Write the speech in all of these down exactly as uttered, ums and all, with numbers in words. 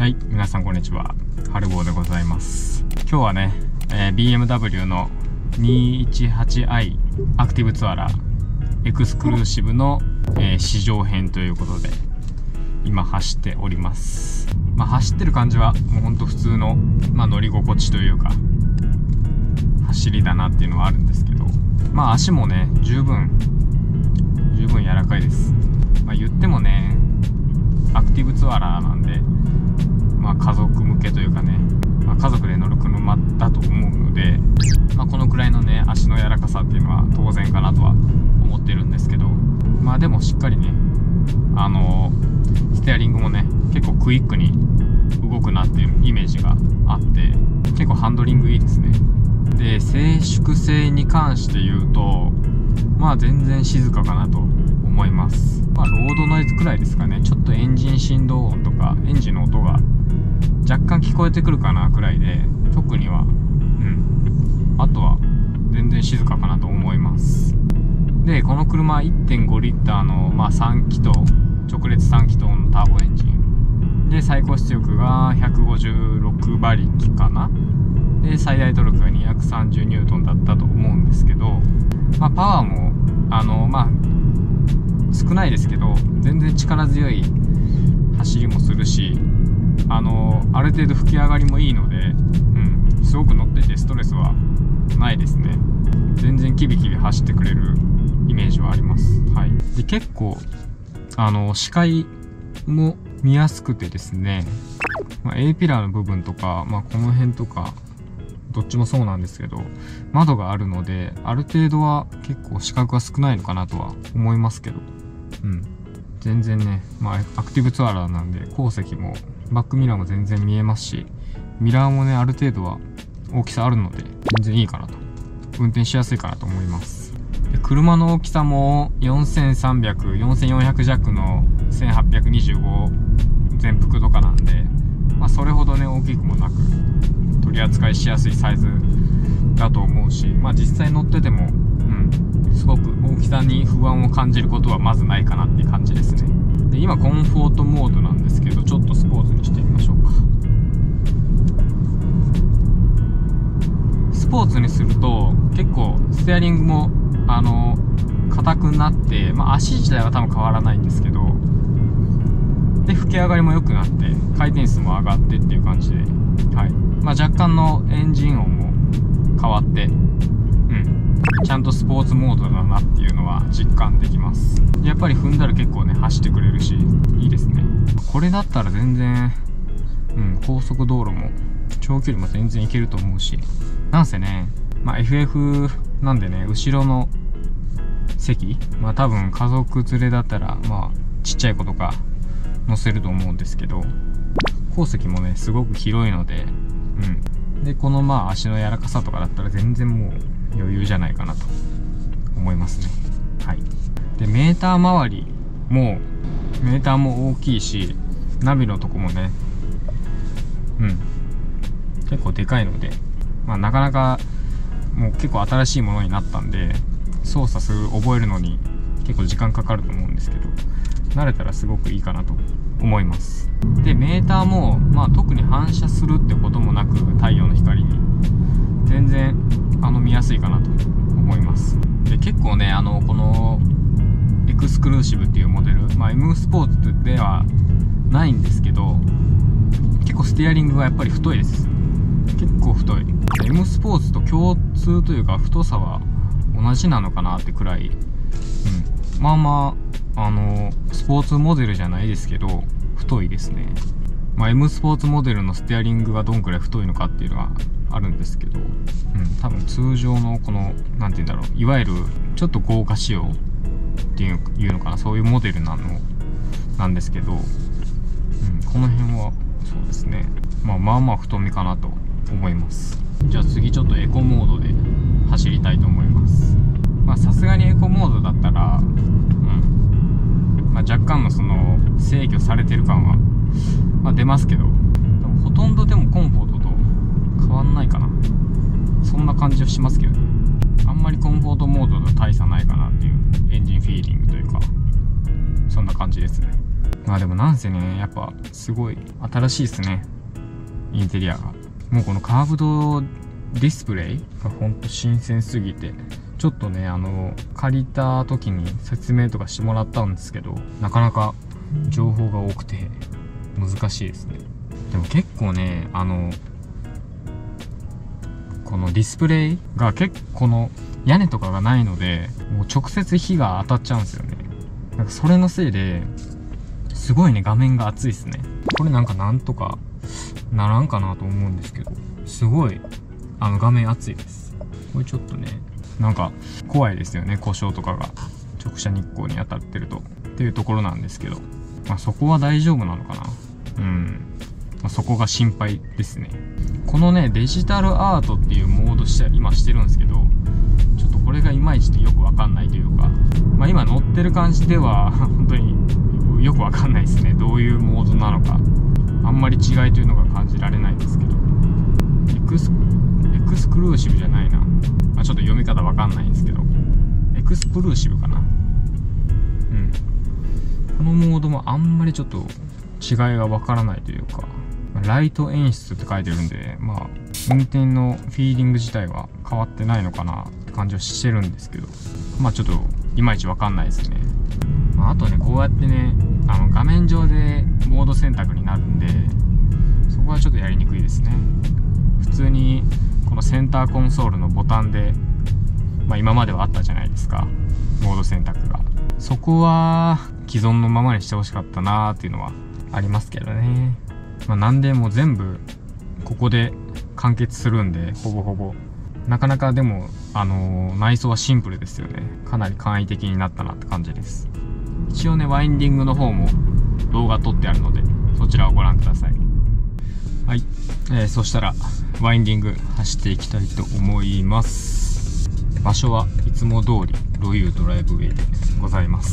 はい、皆さんこんにちは。はるぼうでございます。今日はね、えー、ビーエムダブリュー の にひゃくじゅうはちアイ アクティブツアラーエクスクルーシブの、えー、試乗編ということで今走っております。まあ走ってる感じはもうほんと普通の、まあ、乗り心地というか走りだなっていうのはあるんですけど、まあ足もね十分十分柔らかいです。まあ言ってもねアクティブツアラーなんで、まあ家族向けというかね、まあ、家族で乗る車だと思うので、まあ、このくらいのね足の柔らかさっていうのは当然かなとは思ってるんですけど、まあでもしっかりねあのステアリングもね結構クイックに動くなっていうイメージがあって結構ハンドリングいいですね。で静粛性に関して言うとまあ全然静かかなと思います。まあロードノイズくらいですかね。ちょっとエンジン振動音とかエンジンの音が若干聞こえてくるかなくらいで、特にはうんあとは全然静かかなと思います。でこの車 いってんごリッターの、まあ、さん気筒直列さん気筒のターボエンジンで最高出力がひゃくごじゅうろくばりきかな。で最大トルクがにひゃくさんじゅうニュートンだったと思うんですけど、まあ、パワーもあのまあ少ないですけど全然力強い走りもするし、あのある程度吹き上がりもいいので、うん、すごく乗っててストレスはないですね。全然キビキビ走ってくれるイメージはあります。はい、で結構あの視界も見やすくてですね、まあ、A ピラーの部分とか、まあ、この辺とかどっちもそうなんですけど窓があるのである程度は結構視覚が少ないのかなとは思いますけど、うん全然ね、まあアクティブツアラーなんで後席もバックミラーも全然見えますし、ミラーもねある程度は大きさあるので全然いいかなと、運転しやすいかなと思います。で車の大きさもよんせんさんびゃく、よんせんよんひゃく弱のせんはっぴゃくにじゅうご全幅とかなんで、まあそれほどね大きくもなく取り扱いしやすいサイズだと思うし、まあ実際乗っててもうんすごく大きさに不安を感じることはまずないかなっていう感じですね。で今コンフォートモードなんですけどちょっとスポーツにしてみましょうか。スポーツにすると結構ステアリングもあの硬くなって、まあ、足自体は多分変わらないんですけどで吹き上がりも良くなって回転数も上がってっていう感じで、はいまあ、若干のエンジン音も変わってうんちゃんとスポーツモードだなっていうのは実感できます。やっぱり踏んだら結構ね走ってくれるしいいですね。これだったら全然、うん、高速道路も長距離も全然いけると思うし、なんせね、まあ、エフエフ なんでね後ろの席まあ多分家族連れだったらまあちっちゃい子とか乗せると思うんですけど後席もねすごく広いので、うん、でこのまあ足の柔らかさとかだったら全然もう余裕じゃないかなと思いますね。はい。でメーター周りもメーターも大きいしナビのとこもねうん結構でかいので、まあなかなかもう結構新しいものになったんで操作する覚えるのに結構時間かかると思うんですけど慣れたらすごくいいかなと思います。でメーターもまあ特に反射するってこともなく太陽の光に全然あの見やすいかなと思います。で結構ねあのこのエクスクルーシブっていうモデル、まあ、M スポーツではないんですけど結構ステアリングがやっぱり太いです。結構太い。 M スポーツと共通というか太さは同じなのかなってくらい、うん、まあまああのスポーツモデルじゃないですけど太いですね。まあ、M スポーツモデルのステアリングがどんくらい太いのかっていうのはあるんですけど、うん、多分通常のこのなんて言うんだろういわゆるちょっと豪華仕様っていういうのかなそういうモデルなのなんですけど、うん、この辺はそうですね、まあ、まあまあ太めかなと思います。じゃあ次ちょっとエコモードで走りたいと思います。まあさすがにエコモードだったら、うんまあ、若干のその制御されてる感は、まあ、出ますけどほとんどでもコンフォートと変わんないかな、そんな感じはしますけどね。あんまりコンフォートモードと大差ないかなっていうエンジンフィーリングというかそんな感じですね。 まあでもなんせね、やっぱすごい新しいですね、インテリアが。もうこのカーブドディスプレイがほんと新鮮すぎて、ちょっとね、あの借りた時に説明とかしてもらったんですけど、なかなか情報が多くて難しいですね。でも結構ね、あのこのディスプレイが結構この屋根とかがないので、もう直接火が当たっちゃうんですよね。なんかそれのせいですごいね、画面が熱いですね。これなんかなんとかならんかなと思うんですけど、すごいあの画面熱いです。これちょっとね、なんか怖いですよね、故障とかが直射日光に当たってるとっていうところなんですけど、まあそこは大丈夫なのかな。うん、まあ、そこが心配ですね。このね、デジタルアートっていうモードして今してるんですけど、ちょっとこれがいまいちよくわかんないというか、まあ今乗ってる感じでは本当によくわかんないですね、どういうモードなのか。あんまり違いというのが感じられないんですけど、エクスエクスクルーシブじゃないな、まあ、ちょっと読み方わかんないんですけど、エクスプルーシブかな。うん、このモードもあんまりちょっと違いがわからないというか、ライト演出って書いてるんで、まあ運転のフィーリング自体は変わってないのかなって感じはしてるんですけど、まあちょっといまいちわかんないですね。まあ、あとね、こうやってね、あの画面上でモード選択になるんで、そこはちょっとやりにくいですね。普通にこのセンターコンソールのボタンで、まあ今まではあったじゃないですか、モード選択が。そこは既存のままにしてほしかったなーっていうのはありますけどね。まあなんでもう全部ここで完結するんで、ほぼほぼ。なかなかでも、あのー、内装はシンプルですよね。かなり簡易的になったなって感じです。一応ね、ワインディングの方も動画撮ってあるので、そちらをご覧ください。はい、えー、そしたらワインディング走っていきたいと思います。場所はいつも通りロユードライブウェイでございます。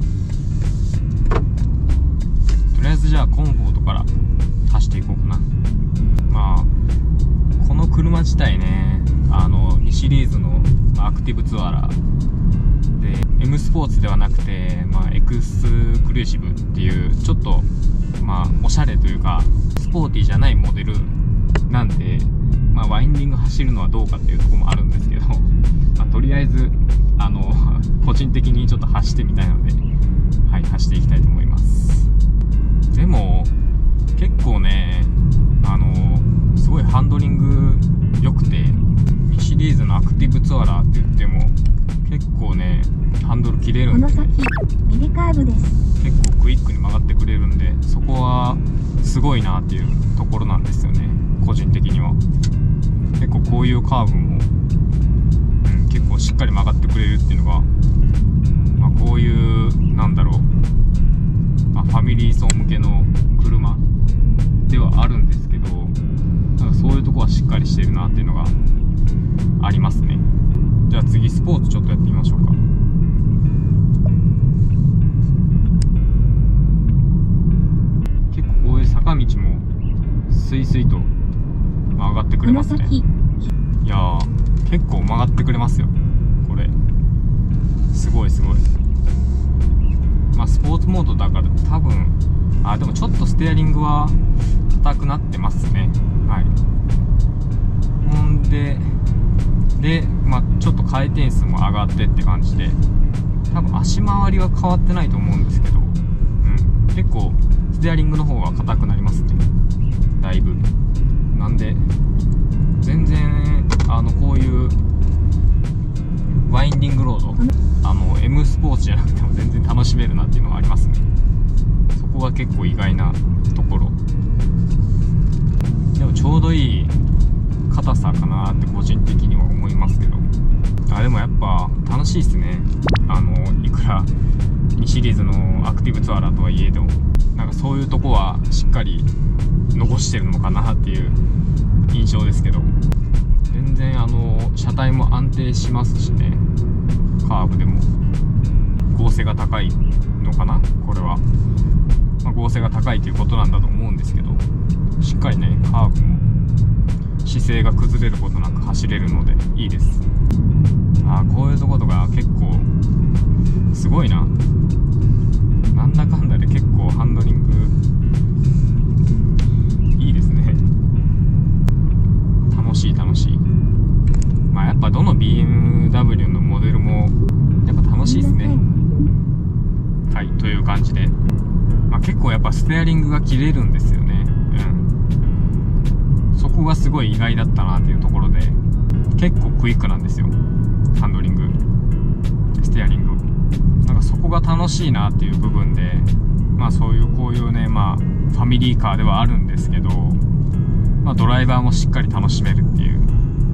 とりあえずじゃあコンフォートから走っていこうかな。まあこの車自体ね、あのにシリーズのアクティブツアラーで M スポーツではなくて、まあ、エクスクルーシブっていうちょっとまあおしゃれというかスポーティーじゃないモデルなんで、まあ、ワインディング走るのはどうかっていうところもあるんですけど、まあ、とりあえずあの個人的にちょっと走ってみたいので、はい、走っていきたいと思います。でも結構ね、あのすごいハンドリング良くて、にシリーズのアクティブツアラーって言っても結構ねハンドル切れるんで、ね、 この先右カーブです。 結構クイックに曲がってくれるんで、そこはすごいなっていうところなんですよね、個人的には。結構こういうカーブも、うん、結構しっかり曲がってくれるっていうのが、まあ、こういうなんだろう、まあ、ファミリー層向けの車ではあるんですけど、なんかそういうとこはしっかりしてるなっていうのがありますね。じゃあ次スポーツちょっとやってみましょうか。結構こういう坂道もスイスイと曲がってくれますね。いやー結構曲がってくれますよ、これすごいすごい。まあスポーツモードだから多分、あでもちょっとステアリングは硬くなってますね。はい。ほんでで、まあ、ちょっと回転数も上がってって感じで、多分足回りは変わってないと思うんですけど、うん、結構ステアリングの方が硬くなりますね、だいぶ。なんで全然あのこういうワインディングロード、あの M スポーツじゃなくても全然楽しめるなっていうのがありますね。そこが結構意外なところ。でもちょうどいい硬さかなって個人的には思いますけど、あでもやっぱ楽しいですね。あのいくらにシリーズのアクティブツアラーとはいえど、なんかそういうとこはしっかり残してるのかなっていう印象ですけど、全然あの車体も安定しますしね、カーブでも剛性が高いのかな、これは、まあ、剛性が高いということなんだと思うんですけど、しっかりねカーブも姿勢が崩れることなく走れるのでいいです。あーこういうとことが結構すごいな、なんだかんだで結構いう感じで、まあ、結構やっぱステアリングが切れるんですよね。うん、そこがすごい意外だったなっていうところで、結構クイックなんですよ、ハンドリング、ステアリング。なんかそこが楽しいなっていう部分で、まあそういうこういうね、まあファミリーカーではあるんですけど、まあドライバーもしっかり楽しめるっていう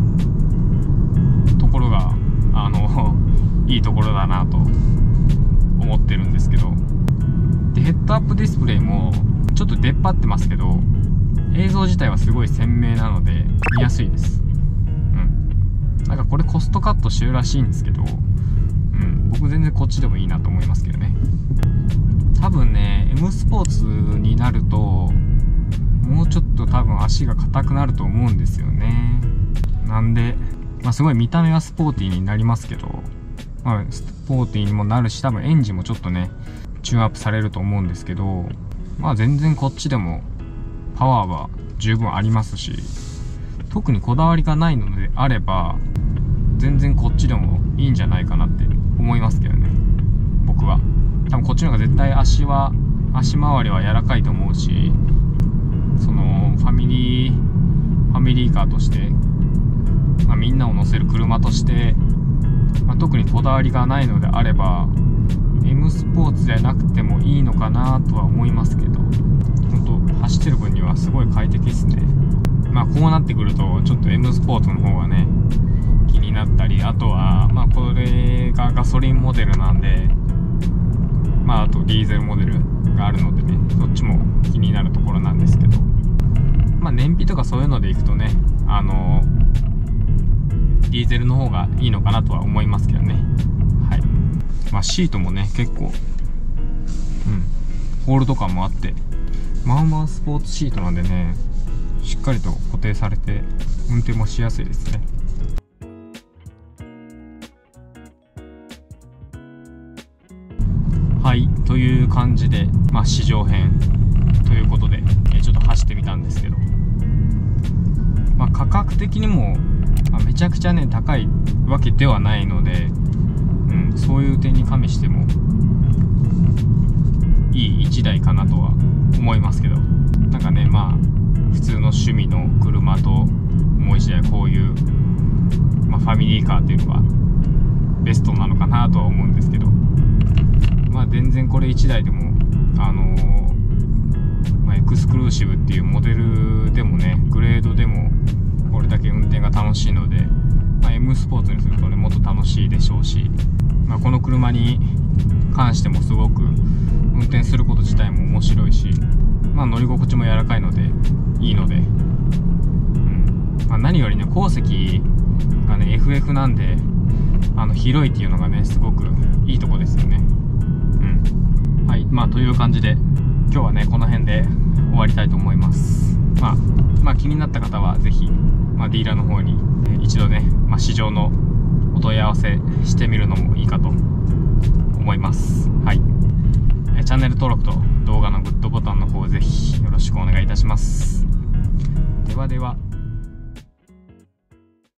ところが、あのいいところだなと思ってるんですけど、でヘッドアップディスプレイもちょっと出っ張ってますけど、映像自体はすごい鮮明なので見やすいです。うん、なんかこれコストカットしてるらしいんですけど、うん、僕全然こっちでもいいなと思いますけどね。多分ね M スポーツになるともうちょっと多分足が硬くなると思うんですよね。なんで、まあ、すごい見た目はスポーティーになりますけど、まあ、スポーティーにもなるし、多分エンジンもちょっとねチューンアップされると思うんですけど、まあ全然こっちでもパワーは十分ありますし、特にこだわりがないのであれば全然こっちでもいいんじゃないかなって思いますけどね、僕は。多分こっちの方が絶対足は足回りは柔らかいと思うし、そのファミリーファミリーカーとして、まあ、みんなを乗せる車として、まあ、特にこだわりがないのであれば M スポーツじゃなくてもいいのかなとは思いますけど、本当走ってる分にはすごい快適ですね。まあこうなってくるとちょっと M スポーツの方がね気になったり、あとはまあこれがガソリンモデルなんで、まああとディーゼルモデルがあるのでね、そっちも気になるところなんですけど、まあ燃費とかそういうのでいくとね、あのディーゼルの方がいいのかなとは思いますけどね。はい。まあシートもね結構、うん、ホールド感もあって、まあまあスポーツシートなんでね、しっかりと固定されて運転もしやすいですね。はい、という感じで、まあ、試乗編ということで、えちょっと走ってみたんですけど、まあ、価格的にも、まあ、めちゃくちゃね高いわけではないので、うん、そういう点に加味してもいいいちだいかなとは思いますけど、なんかね、まあ普通の趣味の車ともういちだいこういう、まあ、ファミリーカーっていうのがベストなのかなとは思うんですけど、まあ全然これいちだいでもあのーまあ、エクスクルーシブっていうモデルでもね、グレードでもこれだけ運転が楽しいので、まあ、M スポーツにするとねもっと楽しいでしょうし、まあ、この車に関してもすごく運転すること自体も面白いし、まあ、乗り心地も柔らかいのでいいので、うんまあ、何よりね後席がね エフエフ なんで、あの広いっていうのがねすごくいいとこですよね。うんはい、まあという感じで今日はねこの辺で終わりたいと思います。まあ、まあ気になった方はぜひ、まあ、ディーラーの方に、えー、一度ね、まあ、試乗のお問い合わせしてみるのもいいかと思います。はい、えー、チャンネル登録と動画のグッドボタンの方ぜひよろしくお願いいたします。ではでは。